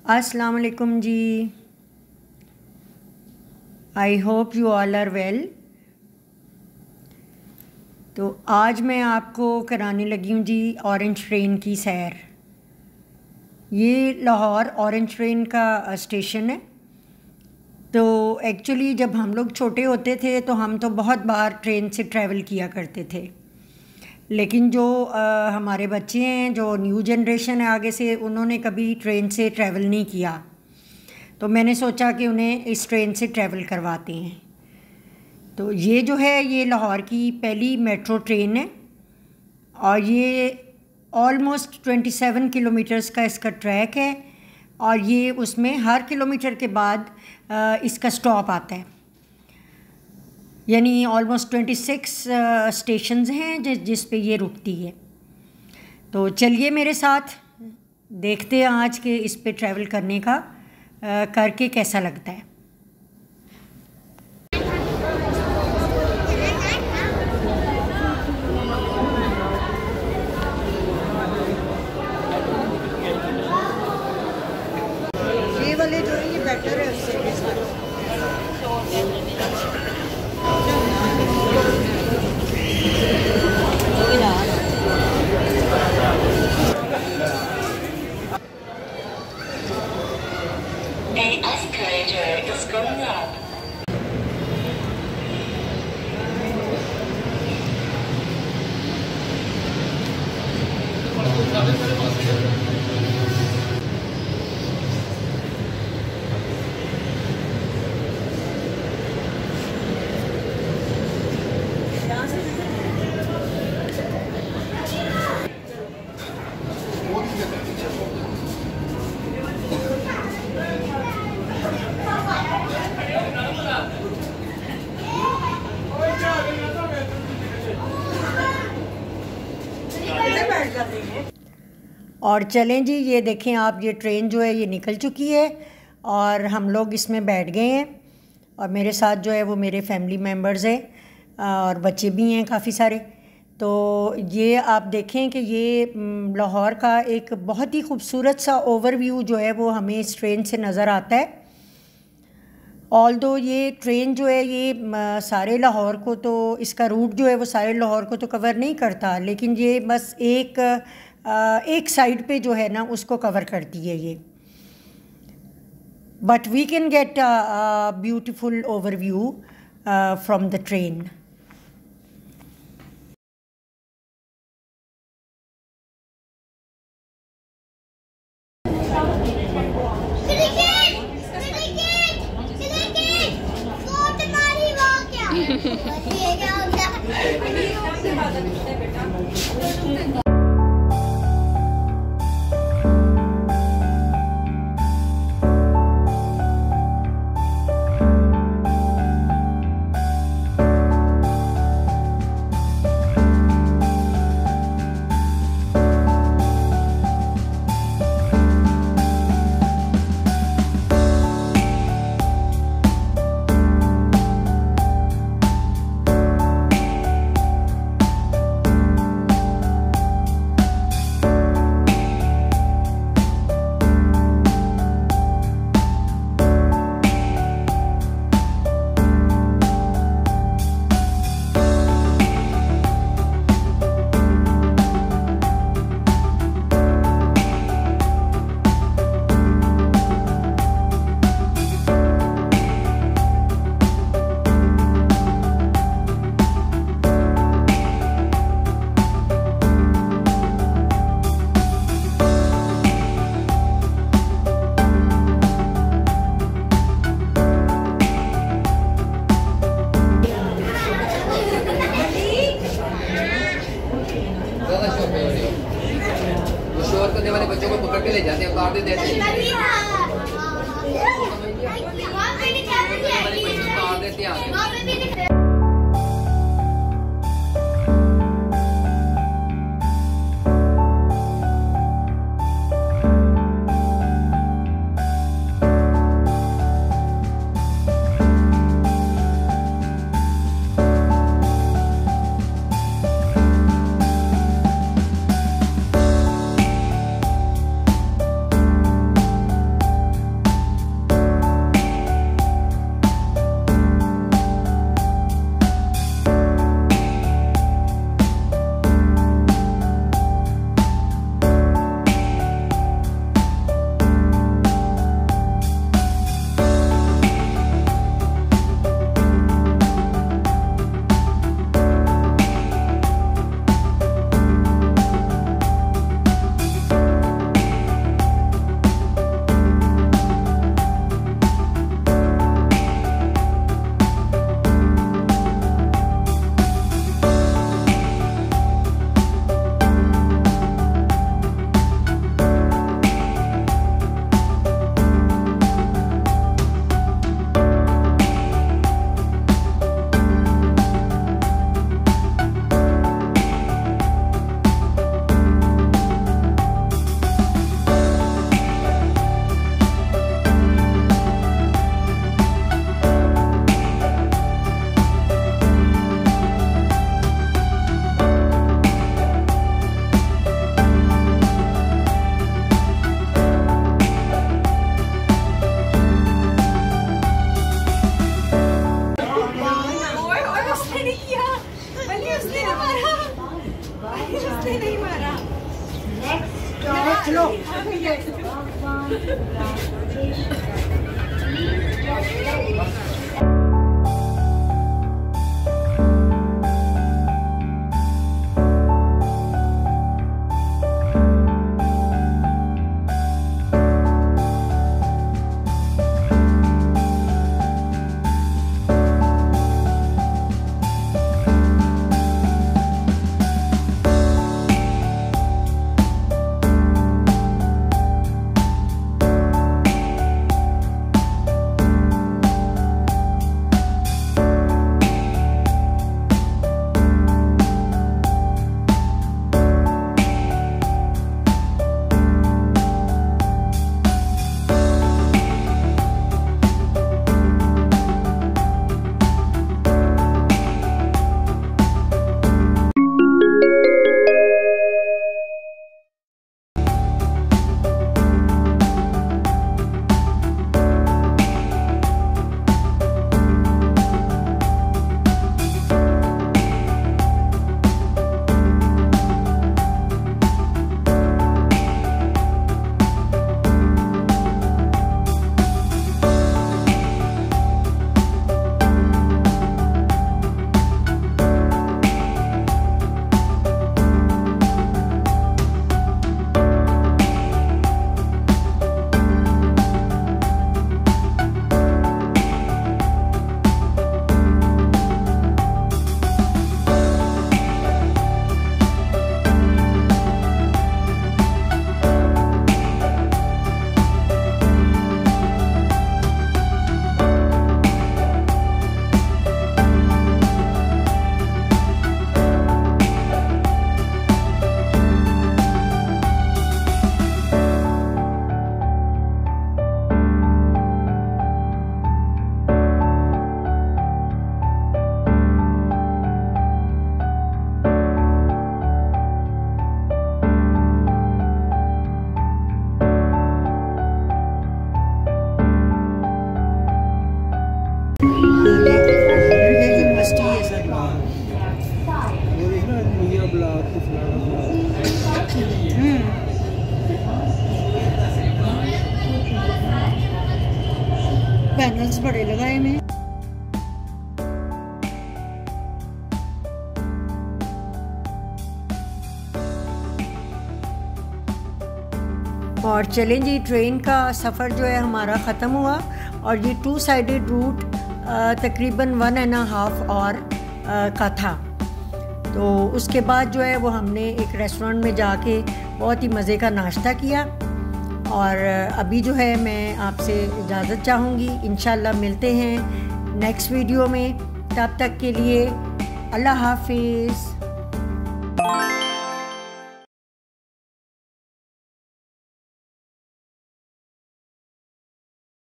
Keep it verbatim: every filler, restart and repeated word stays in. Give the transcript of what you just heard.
अस्सलाम वालेकुम जी। I hope you all are well. तो आज मैं आपको कराने लगी हूँ जी ऑरेंज ट्रेन की सैर। ये लाहौर ऑरेंज ट्रेन का स्टेशन है। तो एक्चुअली जब हम लोग छोटे होते थे तो हम तो बहुत बार ट्रेन से ट्रैवल किया करते थे, लेकिन जो आ, हमारे बच्चे हैं, जो न्यू जनरेशन है आगे से, उन्होंने कभी ट्रेन से ट्रैवल नहीं किया। तो मैंने सोचा कि उन्हें इस ट्रेन से ट्रैवल करवाते हैं। तो ये जो है ये लाहौर की पहली मेट्रो ट्रेन है और ये ऑलमोस्ट सत्ताईस किलोमीटर्स का इसका ट्रैक है और ये उसमें हर किलोमीटर के बाद आ, इसका स्टॉप आता है, यानी ऑलमोस्ट छब्बीस स्टेशंस हैं जिस जिस पे ये रुकती है। तो चलिए मेरे साथ देखते हैं आज के इस पे ट्रैवल करने का आ, करके कैसा लगता है। ये वाले जो है ये बेटर है उससे। The escalator is going up. और चलें जी, ये देखें आप, ये ट्रेन जो है ये निकल चुकी है और हम लोग इसमें बैठ गए हैं और मेरे साथ जो है वो मेरे फैमिली मेम्बर्स हैं और बच्चे भी हैं काफ़ी सारे। तो ये आप देखें कि ये लाहौर का एक बहुत ही खूबसूरत सा ओवरव्यू जो है वो हमें इस ट्रेन से नज़र आता है। ऑल्दो ये ट्रेन जो है ये सारे लाहौर को, तो इसका रूट जो है वो सारे लाहौर को तो कवर नहीं करता, लेकिन ये बस एक एक साइड पे जो है ना उसको कवर करती है ये। But we can get a beautiful overview from the train. शोर करने वाले बच्चों को पकड़ के ले जाते हैं, उतार देते हैं, उतार देते हैं। पैनल्स बड़े लगाए में। और चलें जी, ट्रेन का सफ़र जो है हमारा ख़त्म हुआ और ये टू साइडेड रूट तकरीबन वन एंड हाफ आवर का था। तो उसके बाद जो है वो हमने एक रेस्टोरेंट में जाके बहुत ही मज़े का नाश्ता किया और अभी जो है मैं आपसे इजाज़त चाहूँगी। इंशाल्लाह मिलते हैं नेक्स्ट वीडियो में, तब तक के लिए अल्लाह हाफिज़।